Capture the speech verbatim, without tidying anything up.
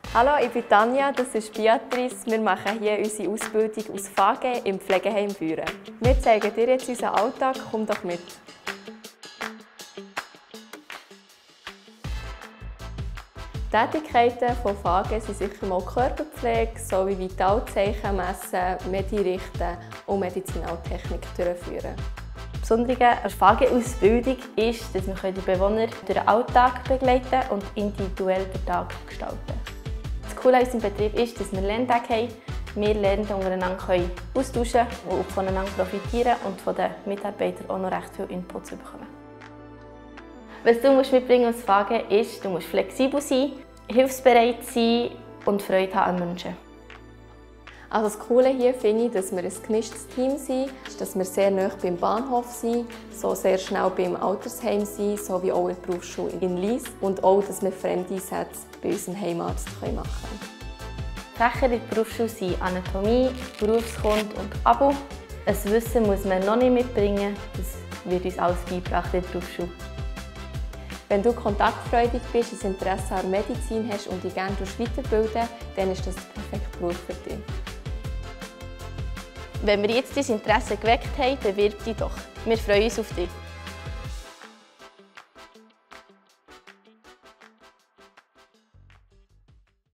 Hallo, ich bin Tanja, das ist Beatrice. Wir machen hier unsere Ausbildung aus V G im Pflegeheim Büren. Wir zeigen dir jetzt unseren Alltag, komm doch mit. Tätigkeiten von V G sind sicher mal Körperpflege, sowie Vitalzeichen messen, Medirichten und Medizinaltechnik durchführen. Das Besondere an der V G-Ausbildung ist, dass wir die Bewohner durch den Alltag begleiten und individuell den Tag gestalten. Das Coole an unserem Betrieb ist, dass wir Lerntage haben. Wir Lernende untereinander austauschen und voneinander profitieren und von den Mitarbeitern auch noch recht viel Inputs bekommen. Was du mitbringen als V G ist, du musst flexibel sein, hilfsbereit sein und Freude haben an Menschen. Also das Coole hier finde ich, dass wir ein gemischtes Team sind, dass wir sehr nahe beim Bahnhof sind, so sehr schnell beim Altersheim sind, sowie auch in der Berufsschule in Lyss und auch, dass wir Fremdeinsätze bei unserem Heimarzt machen können. Fächer in der Berufsschule sind Anatomie, Berufskunde und Abo. Ein Wissen muss man noch nicht mitbringen, das wird uns alles beigebracht in der Berufsschule. Wenn du kontaktfreudig bist, ein Interesse an Medizin hast und dich gerne weiterbilden, dann ist das der perfekte Beruf für dich. Wenn wir jetzt dein Interesse geweckt haben, bewirb dich doch. Wir freuen uns auf dich.